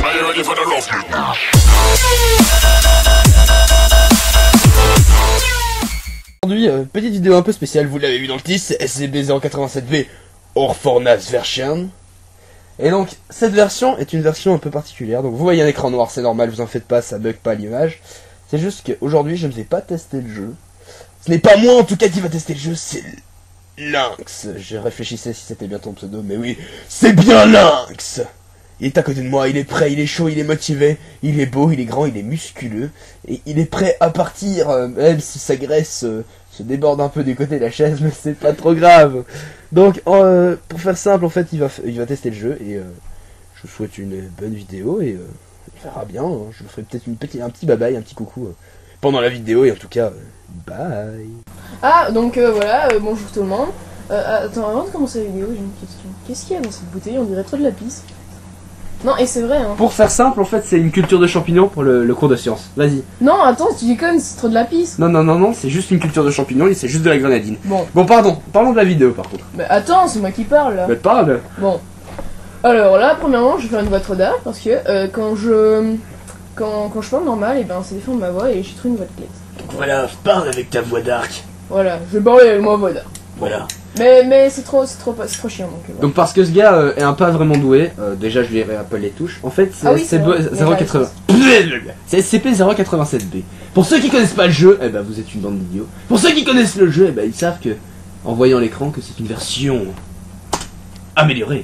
Aujourd'hui, petite vidéo un peu spéciale, vous l'avez vu dans le titre, c'est SCP-087B Orphanage Version. Et donc, cette version est une version un peu particulière. Donc, vous voyez un écran noir, c'est normal, vous en faites pas, ça bug pas l'image. C'est juste qu'aujourd'hui, je ne vais pas tester le jeu. Ce n'est pas moi en tout cas qui va tester le jeu, c'est Lynx. Je réfléchissais si c'était bien ton pseudo, mais oui, c'est bien Lynx. Il est à côté de moi, il est prêt, il est chaud, il est motivé, il est beau, il est grand, il est musculeux, et il est prêt à partir, même si sa graisse se déborde un peu du côté de la chaise, mais c'est pas trop grave. Donc, pour faire simple, en fait, il va tester le jeu, et je vous souhaite une bonne vidéo, et il verra bien, hein. Je vous ferai peut-être un petit bye-bye, un petit coucou pendant la vidéo, et en tout cas, bye. Ah, donc voilà, bonjour tout le monde. Attends, avant de commencer la vidéo, j'ai une question. Qu'est-ce qu'il y a dans cette bouteille? On dirait trop de la pisse. Non, et c'est vrai, hein. Pour faire simple, en fait, c'est une culture de champignons pour le cours de sciences. Vas-y. Non, attends, tu déconnes, c'est trop de la pisse. Non, c'est juste une culture de champignons et c'est juste de la grenadine. Bon, Pardon, parlons de la vidéo par contre. Mais attends, c'est moi qui parle là. Mais parle. Bon. Alors là, premièrement, je vais faire une voix trop d'art parce que quand je parle normal, et ben ça défend ma voix et j'ai trop une voix de clé. Voilà, parle avec ta voix d'arc. Voilà, je vais parler avec ma voix d'art. Voilà. Mais c'est trop chiant donc. Voilà. Donc parce que ce gars est un pas vraiment doué, déjà je lui rappelle les touches. En fait, c'est 080. C'est SCP-087B. Pour ceux qui connaissent pas le jeu, eh ben vous êtes une bande d'idiots. Pour ceux qui connaissent le jeu, eh ben ils savent que en voyant l'écran que c'est une version améliorée.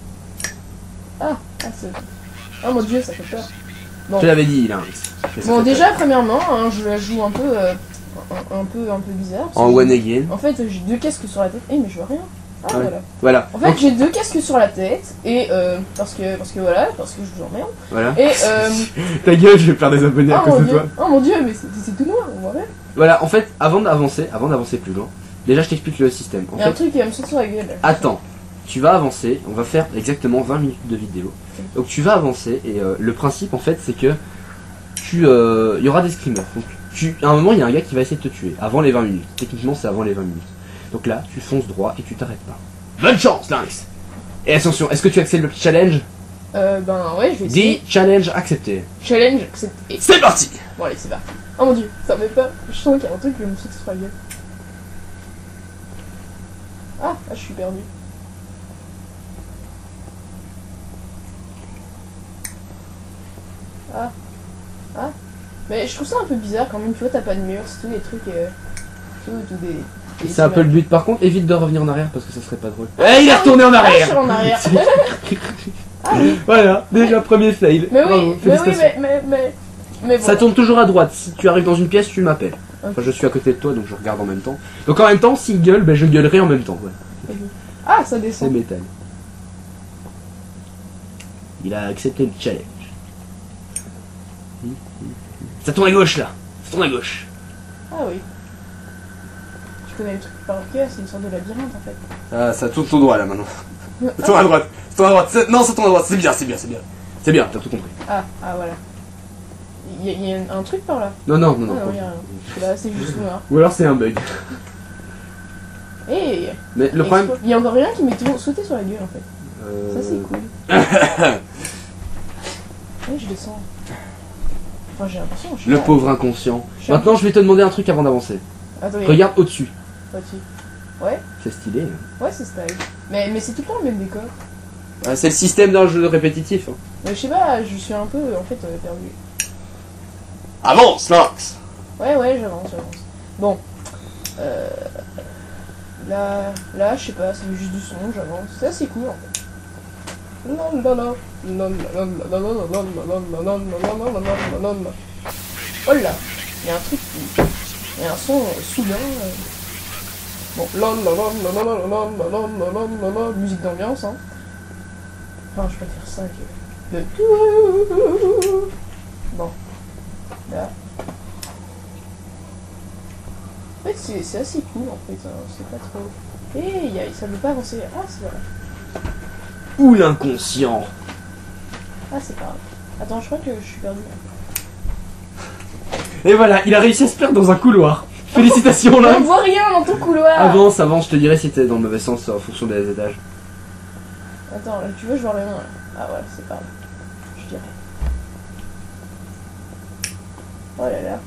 C'est... Oh mon dieu, ça fait peur. Bon. Je l'avais dit, là. Bon, déjà, premièrement, hein, je la joue un peu bizarre. En one again. En fait, j'ai deux casques sur la tête. Eh, mais je vois rien. Ah, ouais. Voilà. En fait, j'ai deux casques sur la tête. Et parce que je vous emmerde. Voilà. Et ta gueule, je vais perdre des abonnés à cause de toi. Oh mon dieu, mais c'est tout noir, on voit rien. Voilà, en fait, avant d'avancer plus loin, déjà je t'explique le système. Il y a un truc qui va me sauter sur la gueule. Attends, tu vas avancer, on va faire exactement 20 minutes de vidéo. Donc tu vas avancer et le principe en fait c'est que il y aura des screamers. Donc à un moment il y a un gars qui va essayer de te tuer avant les 20 minutes. Techniquement c'est avant les 20 minutes. Donc là tu fonces droit et tu t'arrêtes pas. Bonne chance Lynx. Et attention, est-ce que tu acceptes le petit challenge? Ben ouais, je vais essayer. Dis challenge accepté. Challenge accepté. C'est parti. Bon allez, c'est parti. Oh mon dieu, ça me fait peur. Je sens qu'il y a un truc qui va me sauter sur la gueule. Ah, je suis perdu. Ah. Mais je trouve ça un peu bizarre quand même, tu vois, t'as pas de mur, c'est tous des trucs... C'est un peu le but. Par contre, évite de revenir en arrière parce que ça serait pas drôle. Eh, il est retourné en arrière. Je suis en arrière. Oui. Voilà, déjà premier fail. Mais oui, mais bon. Ça tourne toujours à droite. Si tu arrives dans une pièce, tu m'appelles. Okay. Enfin, je suis à côté de toi, donc je regarde en même temps. Donc en même temps, s'il gueule, ben je gueulerai en même temps. Ouais. Okay. Ah, ça descend. C'est métal. Il a accepté le challenge. Ça tourne à gauche là. Ça tourne à gauche. Ah oui. Tu connais le truc par cœur, c'est une sorte de labyrinthe en fait. Ah, ça tourne tout droit là maintenant. Ça tourne à droite. Ça tourne à droite. Non, ça tourne à droite. C'est bien, c'est bien. C'est bien, t'as tout compris. Ah voilà. Il y a un truc par là. Non. Ah, non, il y a rien. Là, c'est juste noir. Ou alors c'est un bug. Hey. Mais le problème... Il y a encore rien qui m'est sauté sur la gueule en fait. Ça c'est cool. Oui, je descends. Enfin, j'ai l'impression. Le pauvre inconscient. Maintenant, je vais te demander un truc avant d'avancer. Regarde au-dessus. Au-dessus. Ouais. C'est stylé. Hein. Ouais, c'est stylé. Mais c'est tout le temps le même décor. C'est le système d'un jeu répétitif. Hein. Mais je sais pas, je suis un peu en fait perdu. Avance, Lynx. Ouais, j'avance. Bon. Là, je sais pas, c'est juste du son, j'avance. C'est assez cool en fait. Oh là, il y a un truc qui... Il y a un son soudain. Bon, musique d'ambiance, hein. Enfin, je préfère ça que... Bon. Là. En fait, c'est assez cool, en fait, hein. C'est pas trop... ça veut pas avancer. Ah, c'est vrai. Ou l'inconscient. Ah, c'est pas grave. Attends, je crois que je suis perdu. Et voilà, il a réussi à se perdre dans un couloir. Félicitations là. On voit rien dans ton couloir. Avance, je te dirai si t'es dans le mauvais sens en fonction des étages. Attends, là, tu veux, je vois rien là. Ah ouais, c'est pas grave. Je dirais. Oh là là.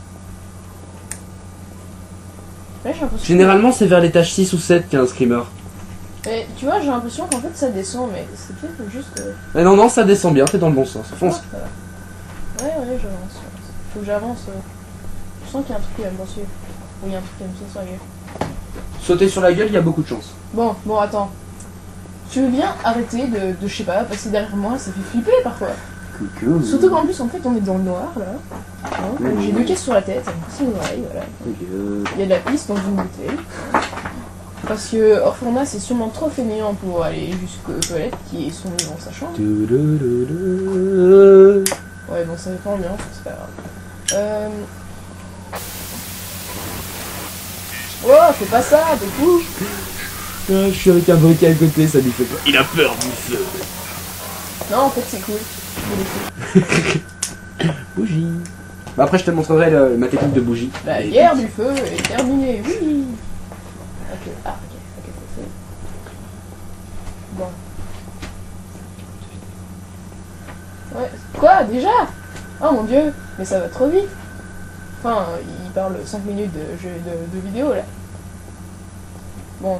Ouais, j'ai l'impression. Généralement, c'est vers l'étage 6 ou 7 qu'il y a un screamer. Et tu vois, j'ai l'impression qu'en fait ça descend, mais c'est peut-être juste. Mais non, non, ça descend bien, t'es dans le bon sens. Fonce. Ah, ouais, j'avance. Faut que j'avance. Je sens qu'il y a un truc qui va me suivre. Oui, il y a un truc qui va me suivre sur la gueule. Sauter sur la gueule, il y a beaucoup de chance. Bon, attends. Tu veux bien arrêter de je sais pas, passer derrière moi, ça fait flipper parfois. Coucou. Surtout qu'en plus, en fait, on est dans le noir là. Hein, j'ai 2 caisses sur la tête, c'est une oreille, voilà. Il y a de la pisse dans une bouteille. Parce que Orphana c'est sûrement trop fainéant pour aller jusqu'aux toilettes qui sont dans sa chambre. Ouais, bon, ça dépend bien, c'est pas grave. Oh, fais pas ça, t'es fou. Je suis avec un briquet à côté, ça lui fait peur. Il a peur du feu. Non, en fait, c'est cool. Bougie. Bah après, je te montrerai ma technique de bougie. La guerre du feu est terminée, oui. Ok, ok, c'est fait. Bon. Ouais, quoi, déjà? Oh mon dieu, mais ça va trop vite. Enfin, il parle 5 minutes de vidéo, là. Bon.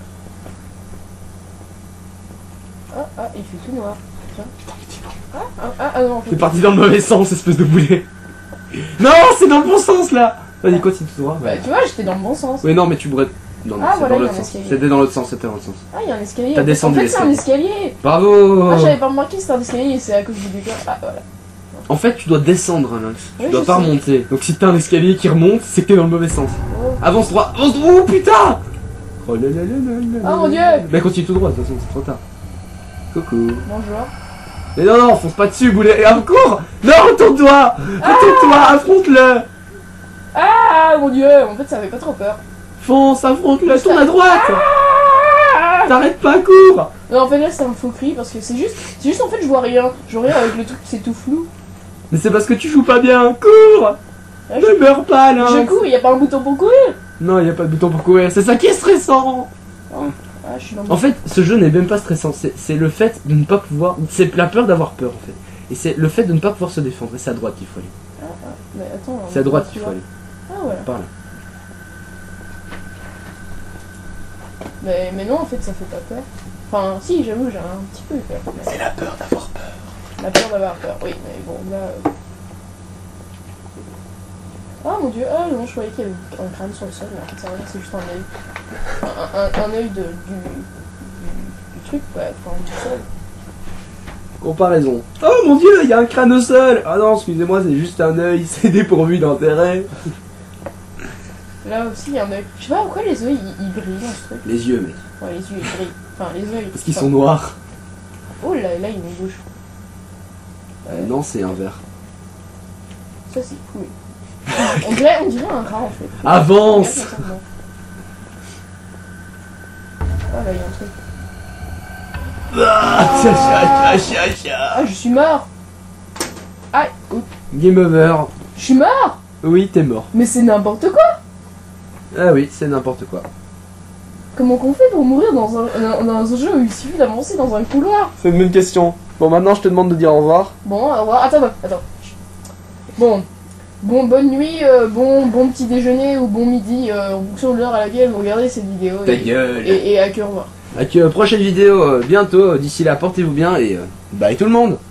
Ah, il fait tout noir. Tiens. Non, en fait. T'es parti dans le mauvais sens, espèce de boulet. Non, c'est dans le bon sens, là. Vas-y, continue tout droit. Bah, tu vois, j'étais dans le bon sens. Oui, non, mais tu pourrais... Non, Ah, c'est voilà, dans il y a l'autre un sens. escalier. C'était dans l'autre sens, c'était dans l'autre sens. Ah, il y a un escalier. T'as descendu En fait, c'est un l'escalier. escalier. Bravo. Ah, j'avais pas remarqué que c'était un escalier, c'est à cause du décor. Ah, voilà. En fait, tu dois descendre, hein, Lynx. Oui, Tu dois je pas sais. remonter. Donc si t'as un escalier qui remonte, c'est que t'es dans le mauvais sens. Oh. Avance droit, avance droit. Oh putain. Oh là là là là là. Oh, mon Dieu. Mais continue tout droit, de toute façon, c'est trop tard. Coucou. Bonjour. Mais non, non, fonce pas dessus, boulet. Et cours. Non, retourne-toi. Retourne-toi, affronte-le. Ah, mon Dieu. En fait, ça avait pas trop peur. Fonce, affronte-le, tourne à droite. T'arrêtes pas, cours. Non, en fait, là, c'est un faux cri parce que c'est juste en fait, je vois rien. Je vois rien avec le truc, c'est tout flou. Mais c'est parce que tu joues pas bien, cours. Là, Ne meurs pas, là. je cours, y a pas un bouton pour courir. Non, y a pas de bouton pour courir, c'est ça qui est stressant. Ah, je suis dans En fait, ce jeu n'est même pas stressant, c'est le fait de ne pas pouvoir... C'est la peur d'avoir peur, en fait. Et c'est le fait de ne pas pouvoir se défendre. Et c'est à droite qu'il faut aller. Mais attends. C'est à droite qu'il faut aller. Ah, voilà. Par là. Mais non, en fait, ça fait pas peur. Enfin, si, j'avoue, j'ai un petit peu peur. Mais... C'est la peur d'avoir peur. La peur d'avoir peur, oui, mais bon, là... Ah mon dieu, ah non, je croyais qu'il y avait un crâne sur le sol, mais en fait, c'est rien, c'est juste un œil. Un œil du truc, ouais, enfin, du sol. Comparaison. Oh mon dieu, il y a un crâne au sol. Ah non, excusez-moi, c'est juste un œil, c'est dépourvu d'intérêt. Là aussi, il y a un œil. Je sais pas pourquoi les œils, ils brillent dans ce truc. Les yeux, mec. Ouais, les yeux, ils brillent. Enfin, les œils. Parce qu'ils sont noirs. Oh là, là, il y a une bouche. Non, c'est un verre. Ça, c'est cool. On dirait un rat, en fait. Avance. Regarde comme ça, non. Ah, là, il y a un truc. Ah, je suis mort. Ah, oups. Game over. Je suis mort. Oui, t'es mort. Mais c'est n'importe quoi. Ah oui, c'est n'importe quoi. Comment qu'on fait pour mourir dans un jeu où il suffit d'avancer dans un couloir? C'est une bonne question. Bon, maintenant je te demande de dire au revoir. Bon, au revoir. Attends. Bon, bonne nuit, bon petit déjeuner ou bon midi, en fonction de l'heure à laquelle vous regardez cette vidéo. Ta gueule. Et à que au revoir. Avec prochaine vidéo bientôt. D'ici là, portez-vous bien et bye tout le monde.